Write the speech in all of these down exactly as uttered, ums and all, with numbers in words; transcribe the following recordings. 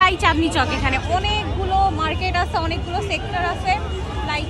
পুরাই চাঁদনি চক। এখানে অনেকগুলো মার্কেট আছে, অনেকগুলো সেক্টর আছে, লাইক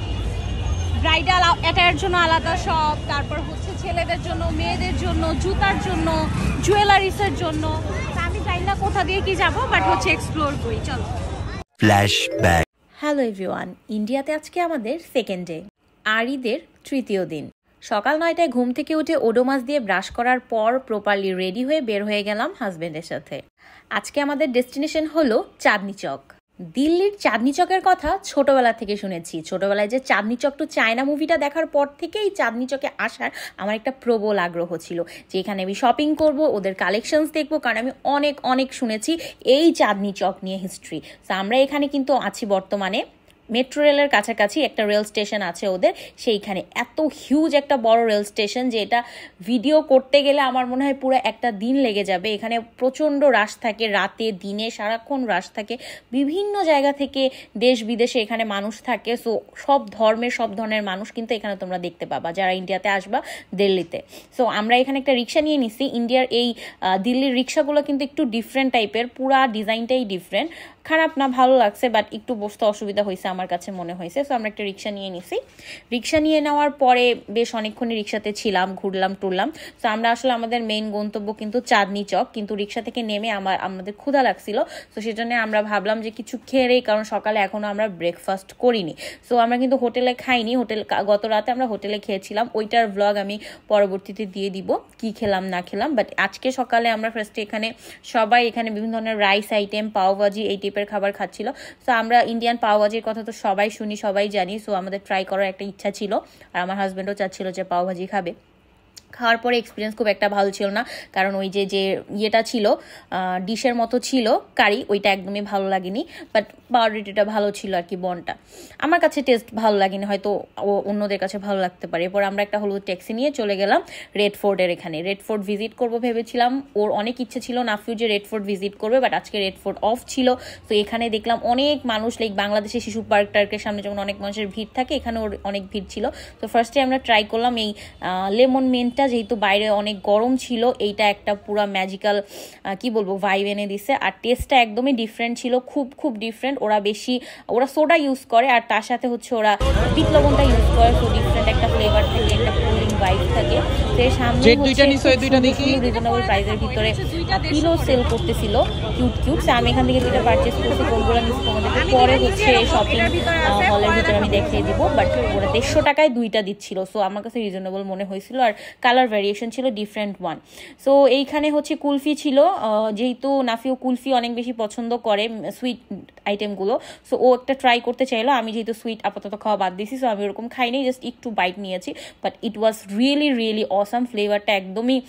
ব্রাইডাল অ্যাটায়ার জন্য আলাদা শপ, তারপর হচ্ছে ছেলেদের জন্য, মেয়েদের জন্য, জুতার জন্য, জুয়েলারিসের জন্য। আমি জানি না কোথা দিয়ে কি যাবো, বাট হচ্ছে এক্সপ্লোর করি, চলো। ফ্ল্যাশব্যাক। হ্যালো এভরিওয়ান, ইন্ডিয়াতে আজকে আমাদের সেকেন্ড ডে, আর ঈদের তৃতীয় দিন। সকাল নয়টায় ঘুম থেকে উঠে ওডোমাস দিয়ে ব্রাশ করার পর প্রপারলি রেডি হয়ে বের হয়ে গেলাম হাজবেন্ডের সাথে। আজকে আমাদের ডেস্টিনেশন হলো চাঁদনি চক। দিল্লির চাঁদনি চকের কথা ছোটবেলা থেকে শুনেছি। ছোটবেলায় যে চাঁদনি চক টু চায়না মুভিটা দেখার পর থেকেই চাঁদনি চকে আসার আমার একটা প্রবল আগ্রহ ছিল, যে এখানে আমি শপিং করব, ওদের কালেকশনস দেখবো, কারণ আমি অনেক অনেক শুনেছি এই চাঁদনি চক নিয়ে হিস্ট্রি। তো আমরা এখানে কিন্তু আছি বর্তমানে মেট্রো রেলের কাছাকাছি, একটা রেল স্টেশন আছে ওদের, সেইখানে এত হিউজ একটা বড় রেল স্টেশন যে এটা ভিডিও করতে গেলে আমার মনে হয় পুরো একটা দিন লেগে যাবে। এখানে প্রচণ্ড রাশ থাকে, রাতে দিনে সারাক্ষণ রাশ থাকে, বিভিন্ন জায়গা থেকে দেশ বিদেশে এখানে মানুষ থাকে। সো সব ধর্মের সব ধরনের মানুষ কিন্তু এখানে তোমরা দেখতে পাবা যারা ইন্ডিয়াতে আসবা, দিল্লিতে। সো আমরা এখানে একটা রিক্সা নিয়ে নিছি। ইন্ডিয়ার এই দিল্লির রিক্সাগুলো কিন্তু একটু ডিফারেন্ট টাইপের, পুরা ডিজাইনটাই ডিফারেন্ট। খারাপ না, ভালো লাগছে, বাট একটু বসতে অসুবিধা হয়েছে আমার কাছে মনে হয়েছে। সো আমরা একটা রিক্সা নিয়ে নিছি। রিক্সা নিয়ে নেওয়ার পরে বেশ অনেকক্ষণই রিক্সাতে ছিলাম, ঘুরলাম টুরলাম। সো আমরা আসলে আমাদের মেইন গন্তব্য কিন্তু চাঁদনি চক, কিন্তু রিক্সা থেকে নেমে আমার আমাদের ক্ষুধা লাগছিল। সো সেজন্য আমরা ভাবলাম যে কিছু খেয়ে, কারণ সকালে এখনো আমরা ব্রেকফাস্ট করিনি। সো আমরা কিন্তু হোটেলে খাইনি, হোটেল গত রাতে আমরা হোটেলে খেয়েছিলাম। ওইটার ভ্লগ আমি পরবর্তীতে দিয়ে দিব কি খেলাম না খেলাম। বাট আজকে সকালে আমরা ফার্স্টে এখানে সবাই এখানে বিভিন্ন ধরনের রাইস আইটেম, পাওভাজি এই টাইপের খাবার খাচ্ছিল। সো আমরা ইন্ডিয়ান পাওভাজির কথা তো সবাই শুনি, সবাই জানি। সো আমাদের ট্রাই করার একটা ইচ্ছা ছিল, আর আমার হাজব্যান্ডও চাচ্ছিল যে পাওভাজি খাবে। খাওয়ার পরে এক্সপিরিয়েন্স খুব একটা ভালো ছিল না, কারণ ওই যে যে ইয়েটা ছিল ডিশের মতো ছিল কারি, ওইটা একদমই ভালো লাগেনি। বাট পাউরুটিটা ভালো ছিল আর কি, বনটা আমার কাছে টেস্ট ভালো লাগেনি, হয়তো অন্যদের কাছে ভালো লাগতে পারে। এরপর আমরা একটা হলুদ ট্যাক্সি নিয়ে চলে গেলাম রেড ফোর্টের এখানে। রেড ফোর্ট ভিজিট করবো ভেবেছিলাম, ওর অনেক ইচ্ছে ছিল নাফিউ যে রেড ফোর্ট ভিজিট করবে, বাট আজকে রেড ফোর্ট অফ ছিল। তো এখানে দেখলাম অনেক মানুষ, লাইক বাংলাদেশের শিশু পার্ক টার্কের সামনে যেমন অনেক মানুষের ভিড় থাকে, এখানে ওর অনেক ভিড় ছিল। তো ফার্স্টে আমরা ট্রাই করলাম এই লেমন মেনটা, যেহেতু বাইরে অনেক গরম ছিল, এইটা একটা পুরা ম্যাজিক্যাল কি বলবো ভাইব এনে দিছে। আর টেস্টটা একদমই ডিফারেন্ট ছিল, খুব খুব ডিফারেন্ট। ওরা বেশি ওরা সোডা ইউজ করে, আর তার সাথে হচ্ছে ওরা বিট লবণটা ইউজ করে। সো ডিফারেন্ট একটা ফ্লেভার থাকে, একটা কুলিং ভাইব থাকে। তো এর সামনে রিজনেবল প্রাইসের ভিতরে পিলো সেল করতেছিল, কিউট কিউট। আমি এখান থেকে দুইটা পারচেস করছি, কোনগুলো নিচ্ছি তোমাদেরকে পরে হচ্ছে শপিং হলের ভিতরে আমি দেখিয়ে দিব। বাট ওরা দেড়শো টাকায় দুইটা দিচ্ছিল। সো আমার কাছে রিজনেবল মনে হয়েছিল, আর কালার ভ্যারিয়েশন ছিল ডিফারেন্ট ওয়ান। সো এইখানে হচ্ছে কুলফি ছিল, যেহেতু নাফিও কুলফি অনেক বেশি পছন্দ করে সুইট আইটেমগুলো। সো ও একটা ট্রাই করতে চাইলো, আমি যেহেতু সুইট আপাতত খাওয়া বাদ দিয়েছি, সো আমি ওরকম খাইনি, জাস্ট একটু বাইট নিয়েছি। But it was really really awesome. ফ্লেভারটা একদমই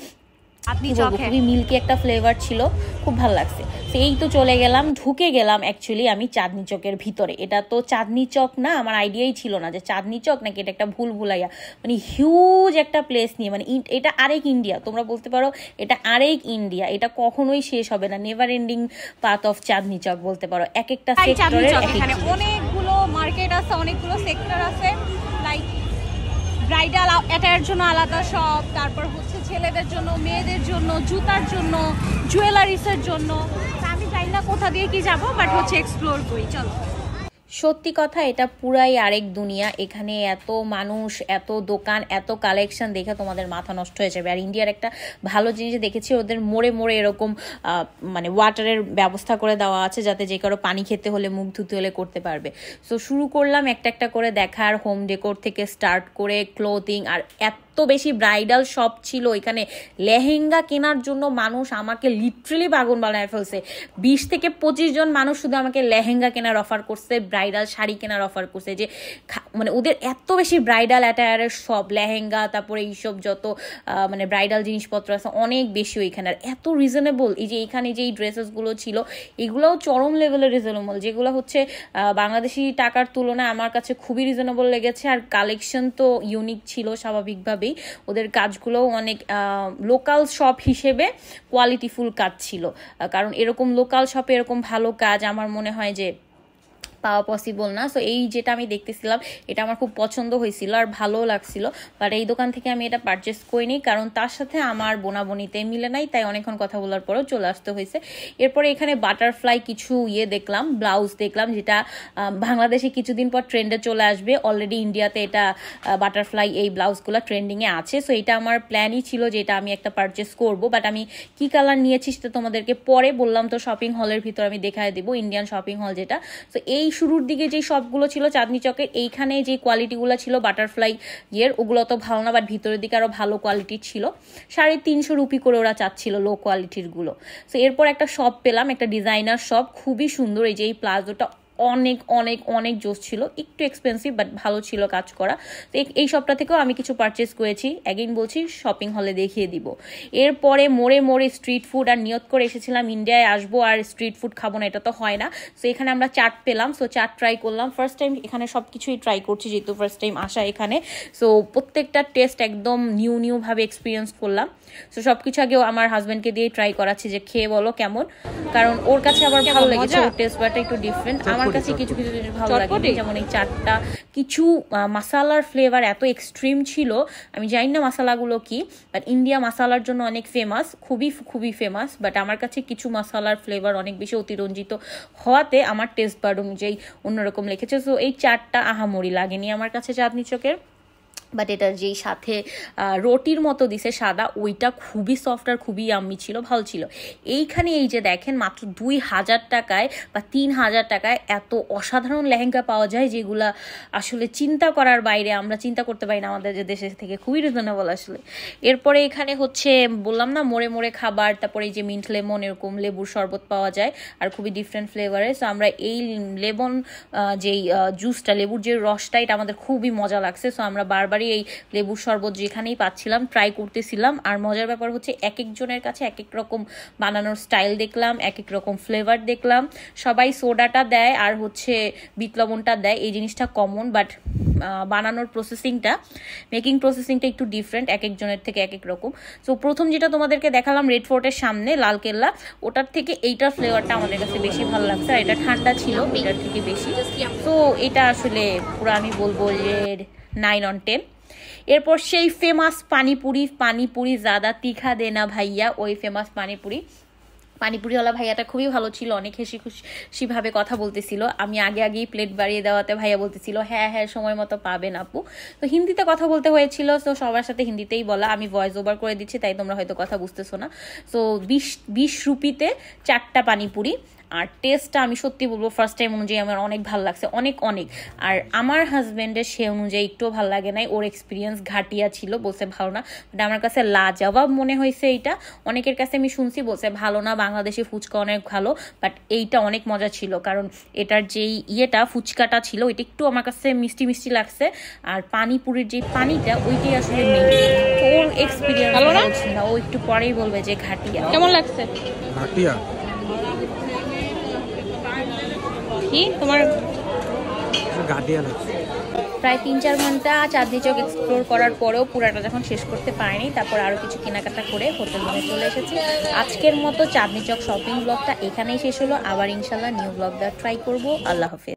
খুবই মিল্কি একটা ফ্লেভার ছিল, খুব ভালো লাগছে। তো এই তো চলে গেলাম, ঢুকে গেলাম অ্যাকচুয়ালি আমি চাঁদনি চকের ভিতরে। এটা তো চাঁদনি চক না, আমার আইডিয়াই ছিল না যে চাঁদনি চক নাকি এটা একটা ভুল ভুলাইয়া, মানে হিউজ একটা প্লেস নিয়ে, মানে এটা আরেক ইন্ডিয়া, তোমরা বলতে পারো এটা আরেক ইন্ডিয়া। এটা কখনোই শেষ হবে না, never ending path of Chandni Chowk বলতে পারো। এক একটা সেক্টরে এখানে অনেকগুলো মার্কেট আছে, অনেকগুলো সেক্টর আছে, লাইক ব্রাইডাল অ্যাটায়ার জন্য আলাদা শপ, তারপর হচ্ছে ছেলেদের জন্য, মেয়েদের জন্য, জুতার জন্য, জুয়েলারিসের জন্য। আমি জানি না কোথা দিয়ে কি যাবো, বাট হচ্ছে এক্সপ্লোর করি, চলো। সত্যি কথা, এটা পুরাই আরেক দুনিয়া। এখানে এত মানুষ, এত দোকান, এত কালেকশন দেখে তোমাদের মাথা নষ্ট হয়ে যাবে। আর ইন্ডিয়ার একটা ভালো জিনিস দেখেছি, ওদের মোড়ে মোড়ে এরকম মানে ওয়াটারের ব্যবস্থা করে দেওয়া আছে, যাতে যে কারো পানি খেতে হলে, মুখ ধুতে হলে করতে পারবে। সো শুরু করলাম একটা একটা করে দেখার, হোম ডেকোর থেকে স্টার্ট করে ক্লোথিং। আর এত বেশি ব্রাইডাল শপ ছিল এখানে, লেহেঙ্গা কেনার জন্য মানুষ আমাকে লিটারালি পাগল বানায় ফেলছে। বিশ থেকে পঁচিশ জন মানুষ শুধু আমাকে লেহেঙ্গা কেনার অফার করছে, ব্রাইডাল শাড়ি কেনার অফার করছে। যে মানে ওদের এত বেশি ব্রাইডাল অ্যাটায়ারের সব, লেহেঙ্গা, তারপরে এইসব যত মানে ব্রাইডাল জিনিসপত্র আছে অনেক বেশি ওইখানে। আর এত রিজনেবল, এই যে এইখানে যে এই ড্রেসেসগুলো ছিল এগুলোও চরম লেভেলের রিজনেবল, যেগুলো হচ্ছে বাংলাদেশি টাকার তুলনায় আমার কাছে খুবই রিজনেবল লেগেছে। আর কালেকশন তো ইউনিক ছিল স্বাভাবিকভাবেই, ওদের কাজগুলোও অনেক লোকাল শপ হিসেবে কোয়ালিটিফুল কাজ ছিল। কারণ এরকম লোকাল শপে এরকম ভালো কাজ আমার মনে হয় যে পাওয়া পসিবল না। সো এই যেটা আমি দেখতেছিলাম এটা আমার খুব পছন্দ হয়েছিল আর ভালো লাগছিল, বাট এই দোকান থেকে আমি এটা পারচেস করিনি কারণ তার সাথে আমার বোনাবনিতে মিলে নাই, তাই অনেকক্ষণ কথা বলার পরেও চলে আসতে হয়েছে। এরপরে এখানে বাটারফ্লাই কিছু ইয়ে দেখলাম, ব্লাউজ দেখলাম, যেটা বাংলাদেশে কিছুদিন পর ট্রেন্ডে চলে আসবে। অলরেডি ইন্ডিয়াতে এটা বাটারফ্লাই এই ব্লাউজগুলো ট্রেন্ডিংয়ে আছে। সো এটা আমার প্ল্যানই ছিল যে এটা আমি একটা পারচেস করব, বাট আমি কি কালার নিয়েছি সেটা তোমাদেরকে পরে বললাম, তো শপিং হলের ভিতর আমি দেখায় দেবো, ইন্ডিয়ান শপিং হল যেটা। তো এই শুরুর দিকে যে শপগুলো ছিল চাঁদনি চকের, এইখানে যে কোয়ালিটিগুলো ছিল বাটারফ্লাই ইয়ের, ওগুলো তো ভালো না, বাট ভিতরের দিকে আরো ভালো কোয়ালিটির ছিল। সাড়ে তিনশো রুপি করে ওরা চাচ্ছিল লো কোয়ালিটির গুলো। তো এরপর একটা শপ পেলাম, একটা ডিজাইনার শপ, খুবই সুন্দর। এই যে এই প্লাজোটা অনেক অনেক অনেক জোস ছিল, একটু এক্সপেন্সিভ বাট ভালো ছিল কাজ করা। তো এই শপটা থেকেও আমি কিছু পারচেস করেছি, অ্যাগেইন বলছি শপিং হলে দেখিয়ে দিব। এরপরে মোড়ে মোড়ে স্ট্রিট ফুড, আর নিয়ত করে এসেছিলাম ইন্ডিয়ায় আসবো আর স্ট্রিট ফুড খাবো না, এটা তো হয় না। সো এখানে আমরা চাট পেলাম, সো চাট ট্রাই করলাম। ফার্স্ট টাইম এখানে সব কিছুই ট্রাই করছি যেহেতু ফার্স্ট টাইম আসা এখানে। সো প্রত্যেকটা টেস্ট একদম নিউ নিউ ভাবে এক্সপিরিয়েন্স করলাম। সো সব কিছু আগেও আমার হাজব্যান্ডকে দিয়ে ট্রাই করাচ্ছি যে খেয়ে বলো কেমন, কারণ ওর কাছে আবার ভালো লেগেছে, ওর টেস্ট বাটা একটু ডিফারেন্ট। আমার কাছে কিছু কিছু জিনিস ভালো লাগে, যেমন এই চাটটা কিছু মশালার ফ্লেভার এত এক্সট্রিম ছিল, আমি জানি না মশালাগুলো কি, বাট ইন্ডিয়া মশালার জন্য অনেক ফেমাস, খুবই খুবই ফেমাস। বাট আমার কাছে কিছু মশালার ফ্লেভার অনেক বেশি অতিরঞ্জিত হওয়াতে আমার টেস্ট বাড অনুযায়ী অন্যরকম লেগেছে। সো এই চাটটা আহামরি লাগেনি আমার কাছে চাঁদনি চকের, বাট এটার যেই সাথে রুটির মতো দিছে সাদা, ওইটা খুবই সফট আর খুবই ইয়াম্মি ছিল, ভালো ছিল। এইখানে এই যে দেখেন মাত্র দুই হাজার টাকায় বা তিন হাজার টাকায় এত অসাধারণ লেহেঙ্গা পাওয়া যায়, যেগুলা আসলে চিন্তা করার বাইরে, আমরা চিন্তা করতে পারি না আমাদের যে দেশের থেকে, খুবই রিজনেবল আসলে। এরপরে এখানে হচ্ছে বললাম না মোড়ে মোড়ে খাবার, তারপরে এই যে মিন্ট লেমন, এরকম লেবুর শরবত পাওয়া যায় আর খুবই ডিফারেন্ট ফ্লেভারের। সো আমরা এই লেমন যেই জুসটা, লেবুর যে রসটা, এটা আমাদের খুবই মজা লাগছে। সো আমরা বারবার এই লেবুর শরবত যেখানেই পাচ্ছিলাম ট্রাই করতেছিলাম। আর মজার ব্যাপার হচ্ছে এক একজনের কাছে এক এক রকম বানানোর স্টাইল দেখলাম, এক এক রকম ফ্লেভার দেখলাম। সবাই সোডাটা দেয় আর হচ্ছে বিট লবণটা দেয়, এই জিনিসটা কমন, বাট বানানোর প্রসেসিংটা, মেকিং প্রসেসিংটা একটু ডিফারেন্ট এক একজনের থেকে এক এক রকম। সো প্রথম যেটা তোমাদেরকে দেখালাম রেড ফোর্টের সামনে লালকেল্লা, ওটার থেকে এইটার ফ্লেভারটা আমাদের কাছে বেশি ভালো লাগছে, আর এটা ঠান্ডা ছিল এটার থেকে বেশি। তো এটা আসলে পুরো আমি বলবো যে নাইন অন টেন। এরপর সেই ফেমাস পানিপুরি, পানিপুরি জাদা তিখা দেনা ভাইয়া, ওই ফেমাস পানিপুরি, পানিপুরিওয়ালা ভাইয়াটা খুবই ভালো ছিল, অনেক হেসি খুশিভাবে কথা বলতেছিল। আমি আগে আগেই প্লেট বাড়িয়ে দেওয়াতে ভাইয়া বলতেছিল হ্যাঁ হ্যাঁ সময় মতো পাবেন আপু। তো হিন্দিতে কথা বলতে হয়েছিল, তো সবার সাথে হিন্দিতেই বলা, আমি ভয়েস ওভার করে দিচ্ছি তাই তোমরা হয়তো কথা বুঝতেছো না। সো বিশ বিশ রুপিতে চারটা পানিপুরি, আর টেস্টটা আমি সত্যি বলবো ফার্স্ট টাইম অনুযায়ী আমার অনেক ভালো লাগছে, অনেক অনেক। আর আমার হাজব্যান্ডের সে অনুযায়ী একটু ভালো লাগে নাই, ওর এক্সপিরিয়েন্স ঘাটিয়া ছিল, বলছে ভালো না, বাট আমার কাছে লাজবাব মনে হয়েছে এইটা। অনেকের কাছে আমি শুনছি বলছে ভালো না, বাংলাদেশি ফুচকা অনেক ভালো, বাট এইটা অনেক মজা ছিল, কারণ এটার যেই ইয়েটা ফুচকাটা ছিল ওইটা একটু আমার কাছে মিষ্টি মিষ্টি লাগছে, আর পানিপুরির যে পানিটা ওইটাই আসলে মেইন। ওর এক্সপিরিয়েন্স ভালো না, ও একটু পরেই বলবে যে ঘাটিয়া কেমন লাগছে। ঘাটিয়া কি তোমার ঘাটিয়া লাগছে। প্রায় তিন চার ঘন্টা চাঁদনি চক এক্সপ্লোর করার পরেও পুরাটা যখন শেষ করতে পারিনি, তারপর আরও কিছু কেনাকাটা করে হোটেল রুমে চলে এসেছি। আজকের মতো চাঁদনি চক শপিং ব্লগটা এখানেই শেষ হলো, আবার ইনশাল্লাহ নিউ ব্লগ দেওয়ার ট্রাই করবো। আল্লাহ হাফেজ।